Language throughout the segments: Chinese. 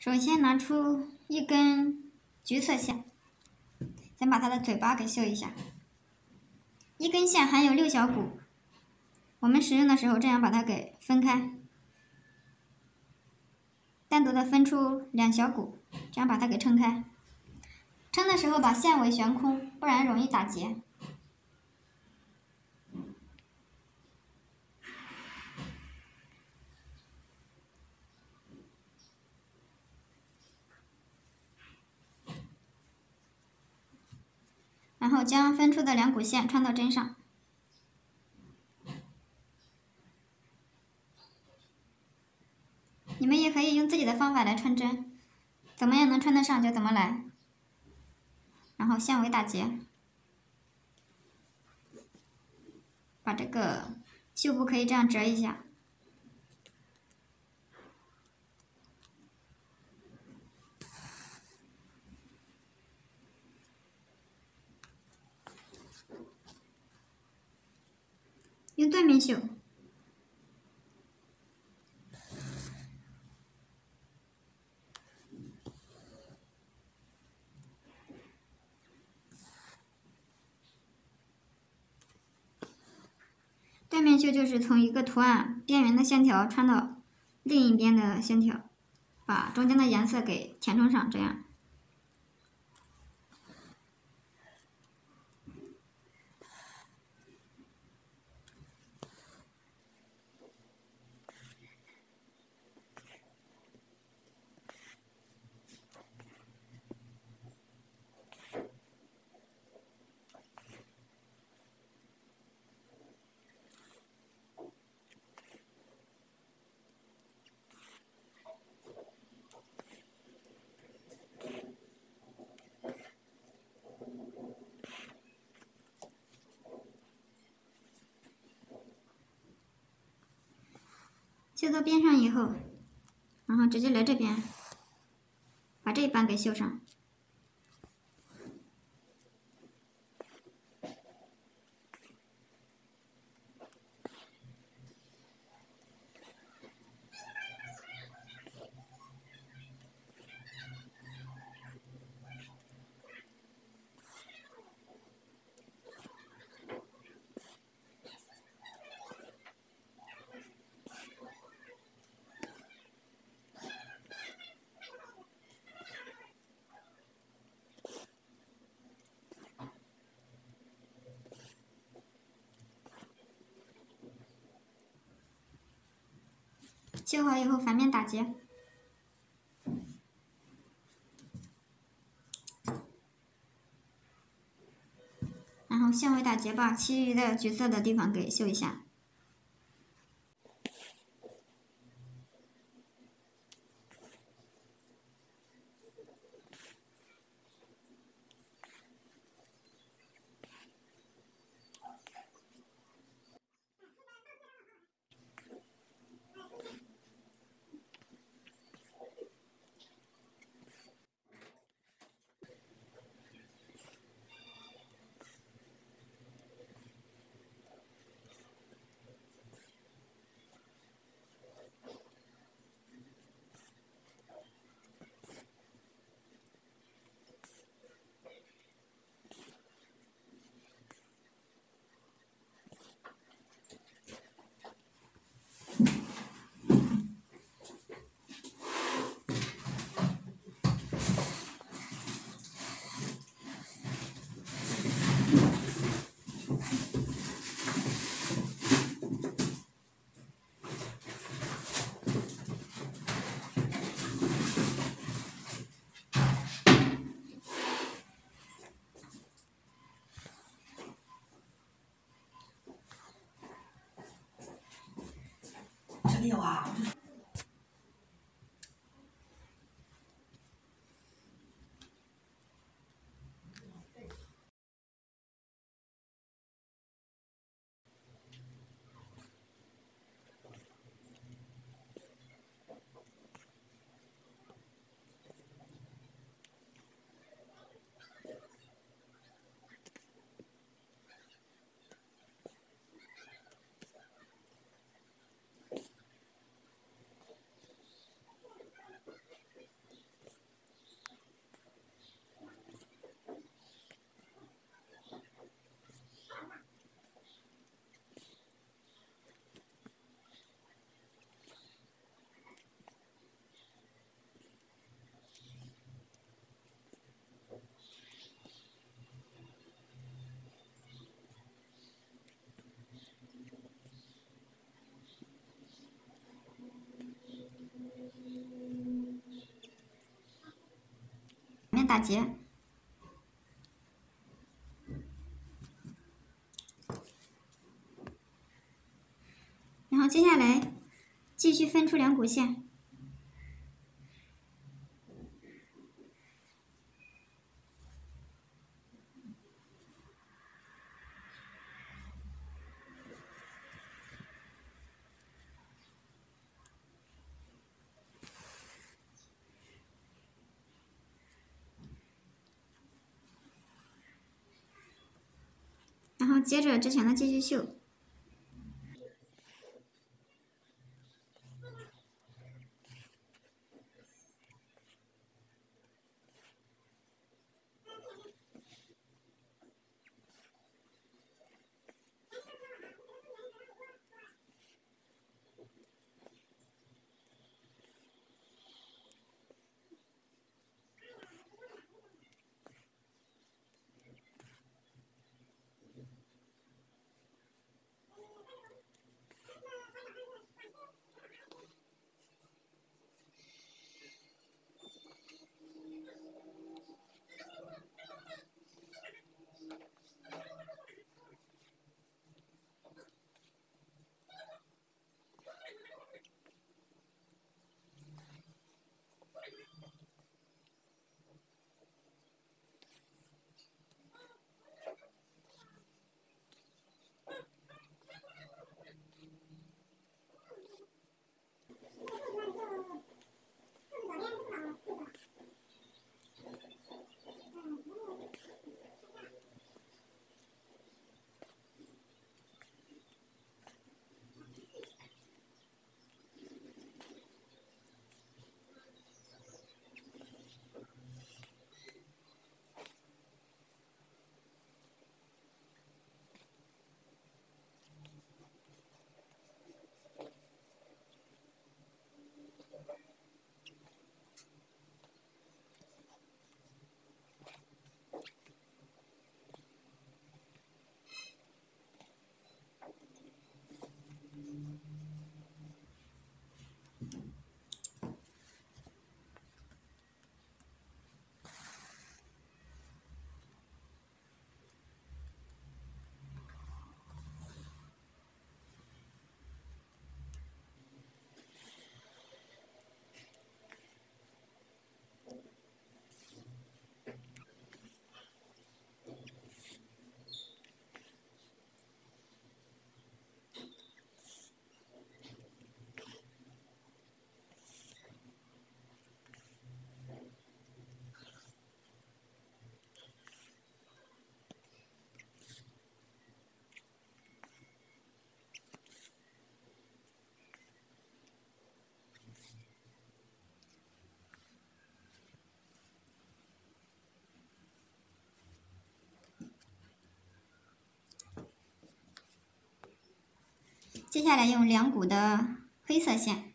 首先拿出一根橘色线，先把它的嘴巴给绣一下。一根线含有6小股，我们使用的时候这样把它给分开，单独的分出2小股，这样把它给撑开。撑的时候把线尾悬空，不然容易打结。然后将分出的2股线穿到针上。你们也可以用自己的方法来穿针，怎么样能穿得上就怎么来。然后线尾打结，把这个绣布可以这样折一下。用缎面绣。缎面绣就是从一个图案边缘的线条穿到另一边的线条，把中间的颜色给填充上，这样。绣到边上以后，然后直接来这边，把这一半给绣上。绣好以后反面打结，然后线尾打结，把其余的橘色的地方给绣一下。 面打结。然后接下来继续分出两股线。然后接着之前的继续绣，接下来用两股的黑色线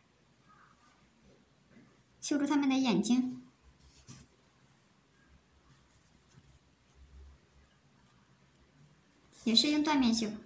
绣出它们的眼睛，也是用缎面绣。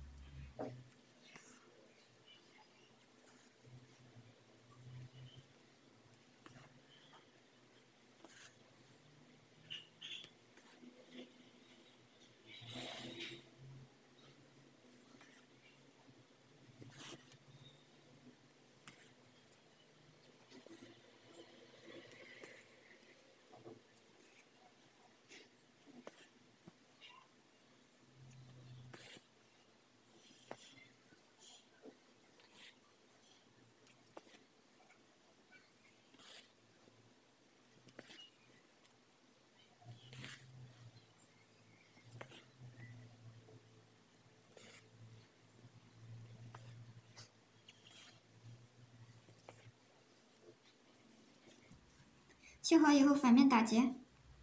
绣好以后，反面打结。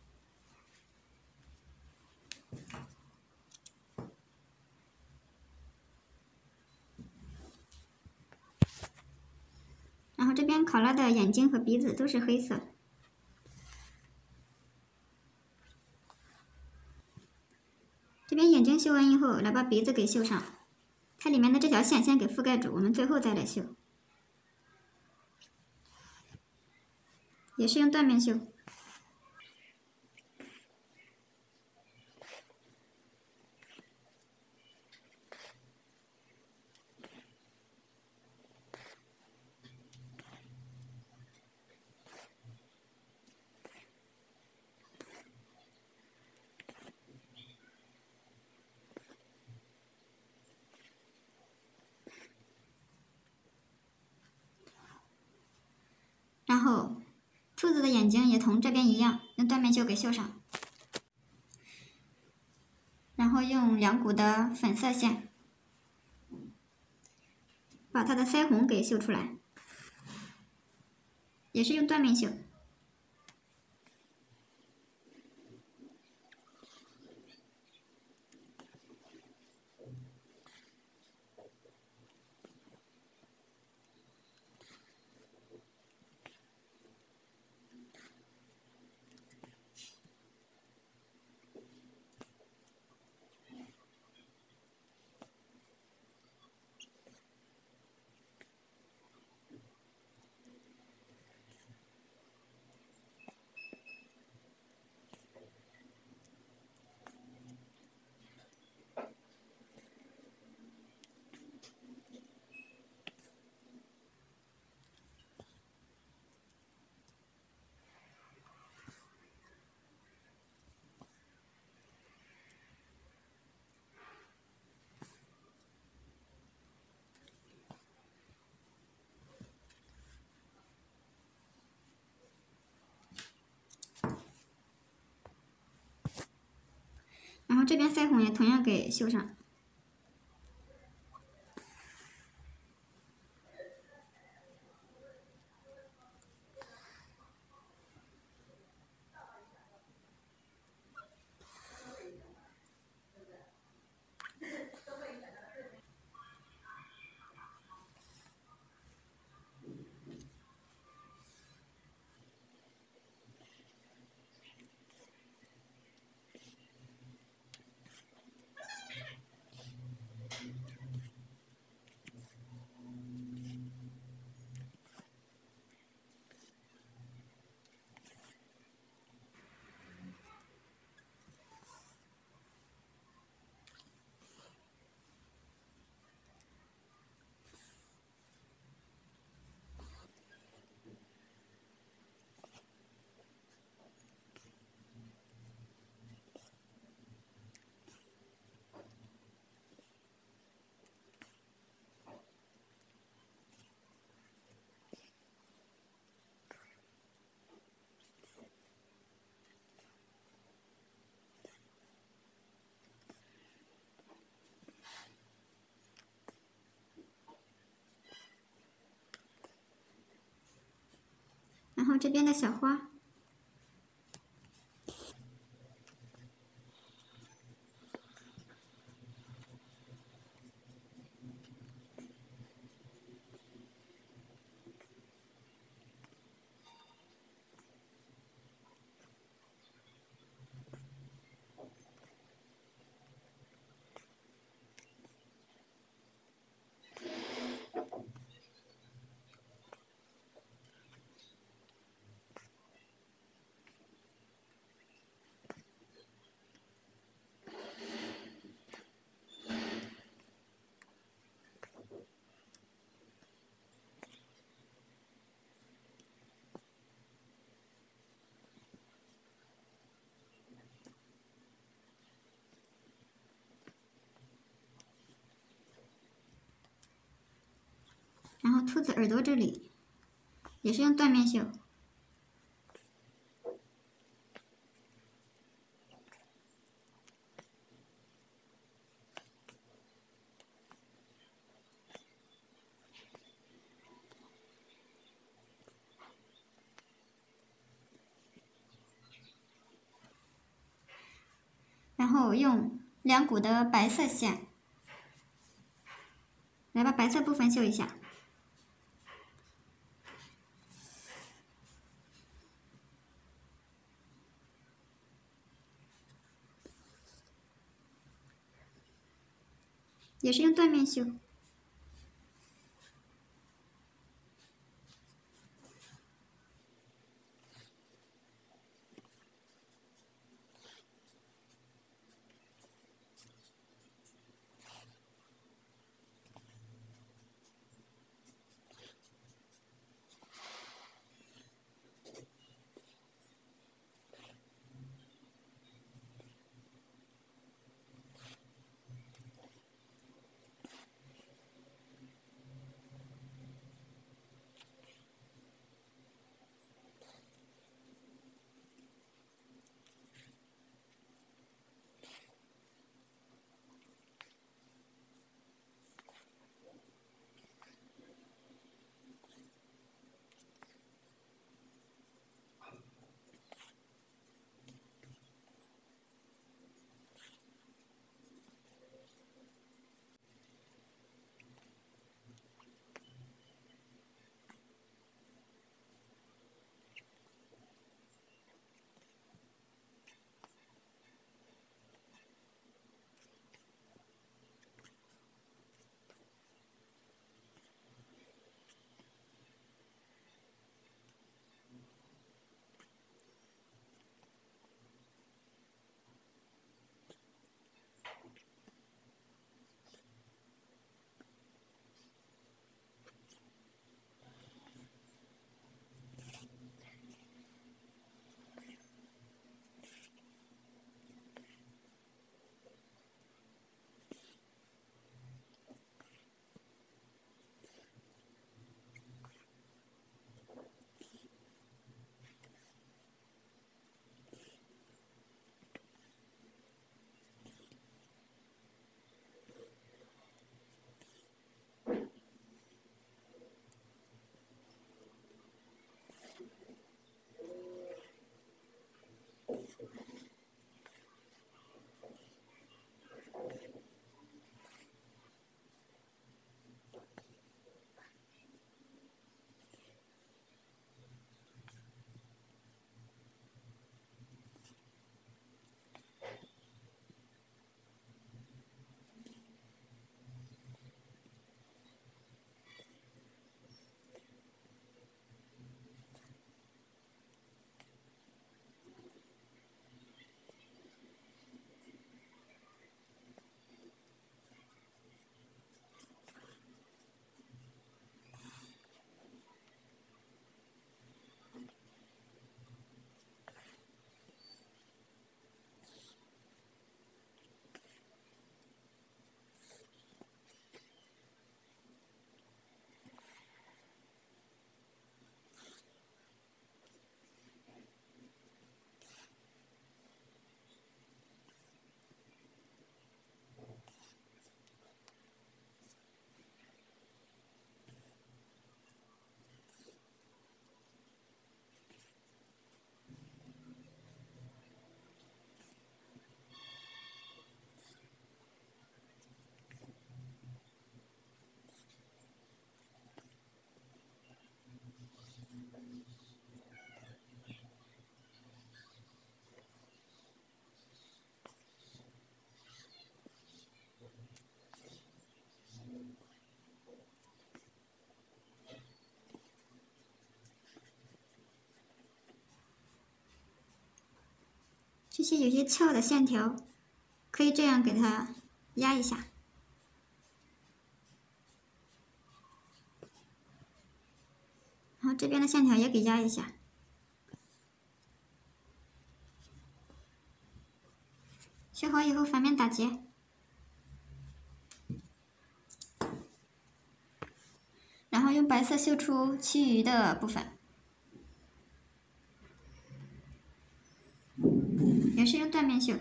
然后这边考拉的眼睛和鼻子都是黑色。这边眼睛绣完以后，来把鼻子给绣上，它里面的这条线先给覆盖住，我们最后再来绣。也是用缎面绣。 然后兔子的眼睛也同这边一样，用缎面绣给绣上。然后用2股的粉色线把它的腮红给绣出来，也是用缎面绣。然后这边腮红也同样给绣上。然后这边的小花，然后兔子耳朵这里也是用缎面绣。然后用2股的白色线来把白色部分绣一下。也是用缎面绣。 这些有些翘的线条，可以这样给它压一下。然后这边的线条也给压一下。修好以后反面打结，然后用白色绣出其余的部分，也是用缎面绣。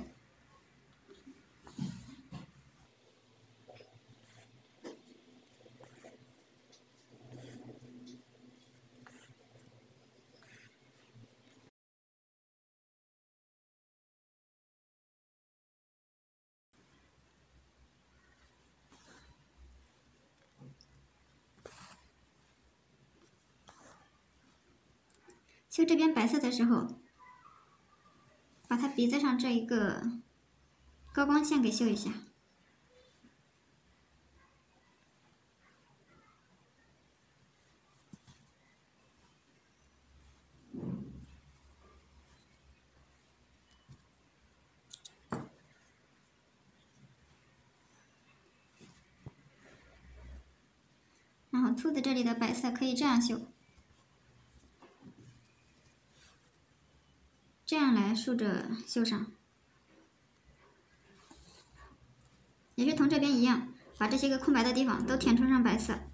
绣这边白色的时候，把它鼻子上这一个高光线给绣一下。然后兔子这里的白色可以这样绣，这样来竖着绣上，也是同这边一样，把这些个空白的地方都填充上白色。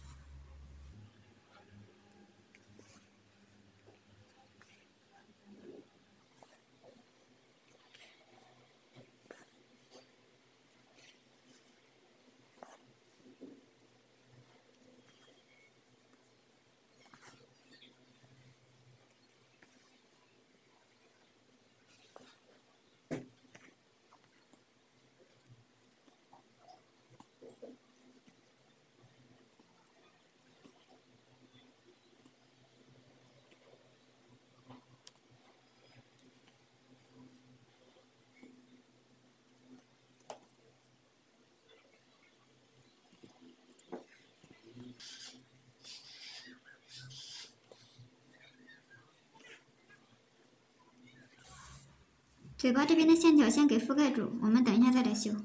嘴巴这边的线条先给覆盖住，我们等一下再来绣。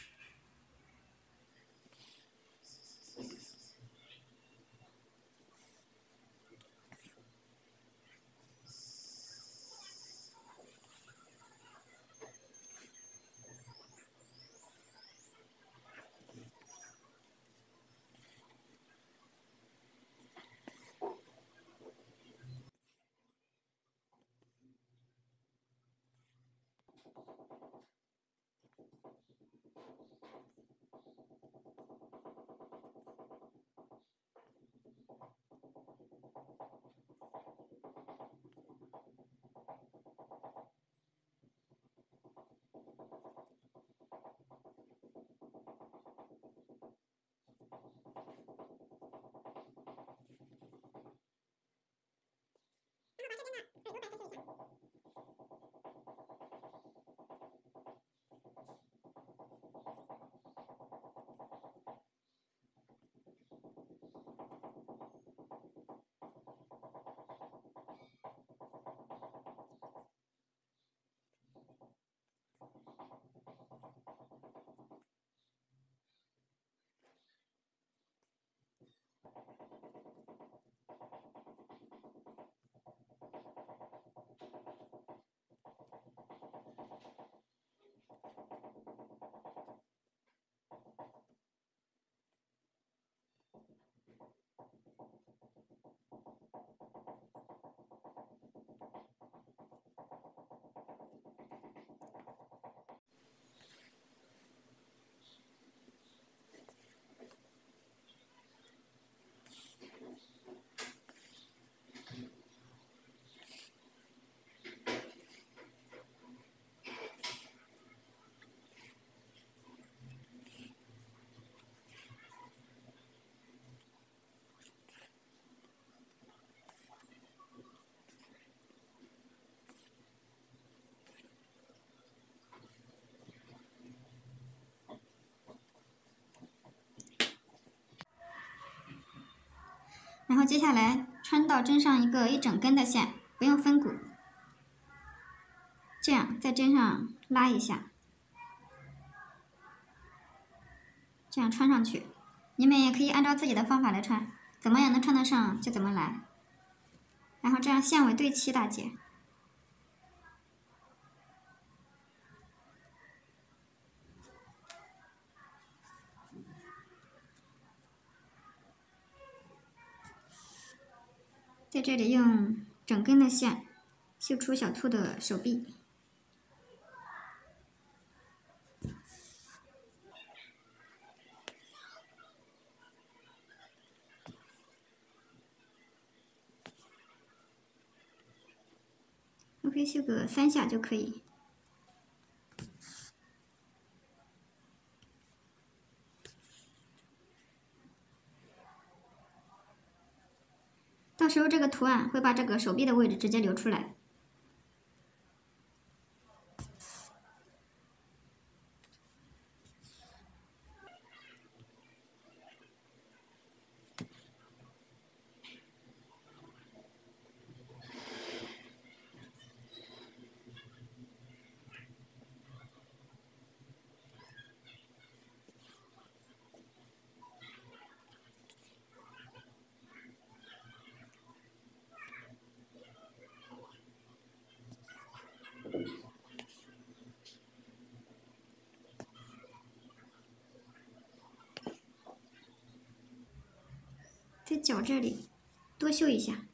然后接下来穿到针上一个一整根的线，不用分股。 这样在针上拉一下，这样穿上去。你们也可以按照自己的方法来穿，怎么样能穿得上就怎么来。然后这样线尾对齐打结。在这里用整根的线绣出小兔的手臂。我可以绣个3下就可以。到时候这个图案会把这个手臂的位置直接留出来。在脚这里多绣一下。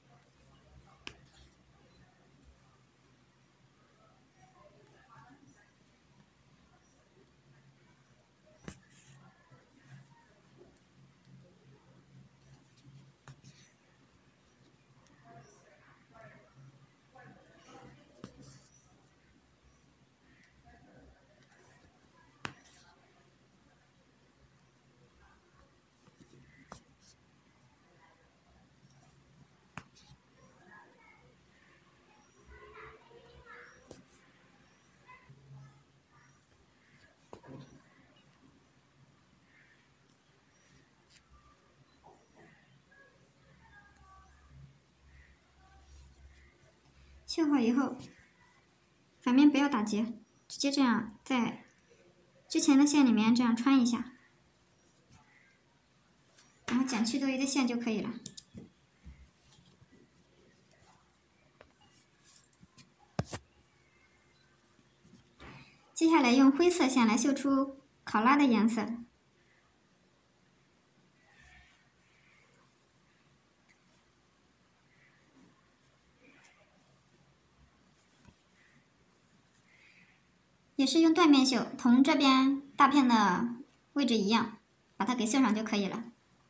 绣好以后，反面不要打结，直接这样在之前的线里面这样穿一下，然后剪去多余的线就可以了。接下来用灰色线来绣出考拉的颜色。也是用缎面绣，同这边大片的位置一样，把它给绣上就可以了。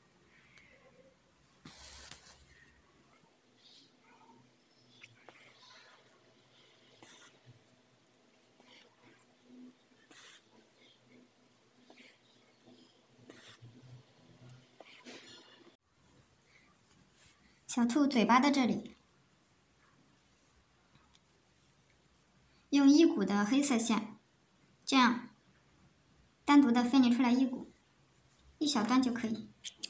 小兔嘴巴的这里，用衣骨的黑色线，这样单独的分离出来衣骨，一小段就可以。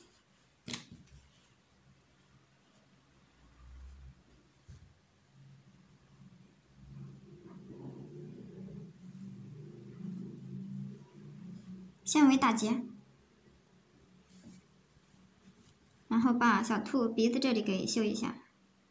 线尾打结，然后把小兔鼻子这里给绣一下。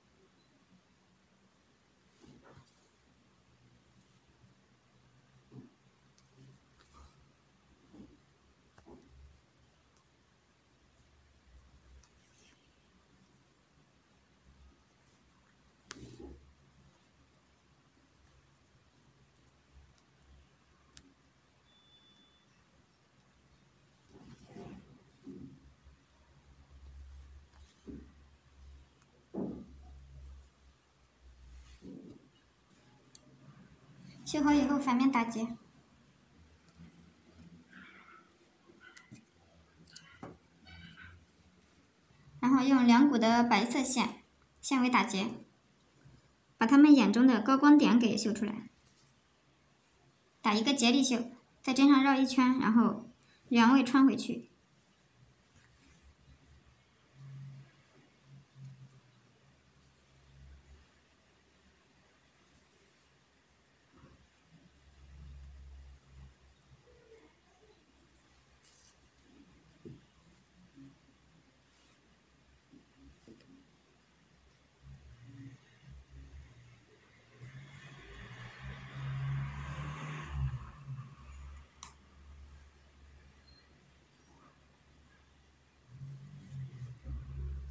绣好以后反面打结，然后用2股的白色线，线尾打结，把它们眼中的高光点给绣出来。打一个结力绣，在针上绕一圈，然后原位穿回去。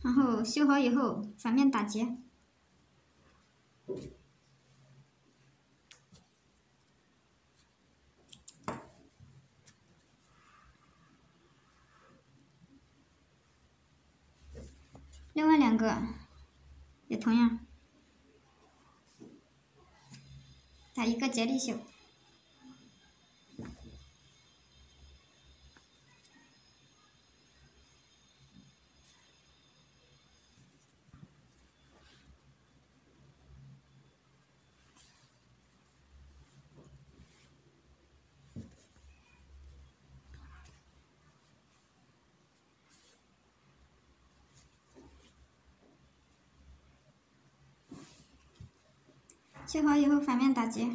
然后修好以后反面打结。另外2个也同样打一个结力绣。绣好以后反面打结。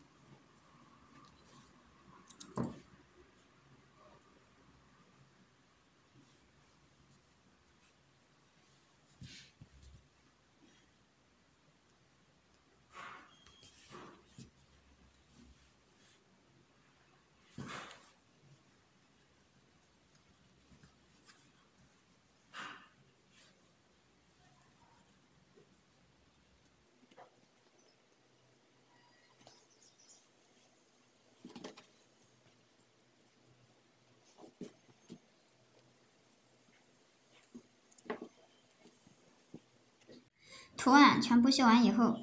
图案全部绣完以后，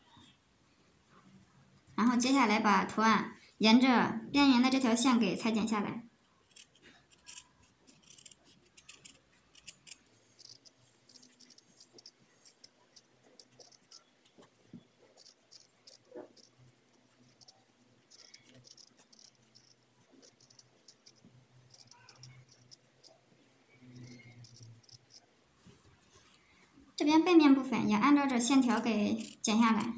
然后接下来把图案沿着边缘的这条线给裁剪下来。这边背面部分也按照这线条给剪下来。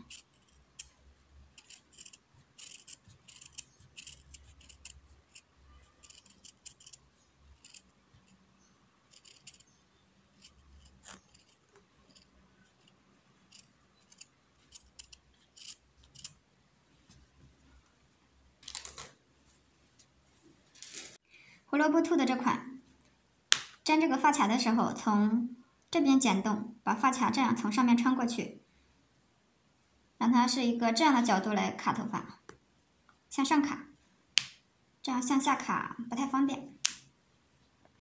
胡萝卜兔的这款，粘这个发卡的时候，从这边剪动，把发卡这样从上面穿过去，让它是一个这样的角度来卡头发，向上卡，这样向下卡不太方便。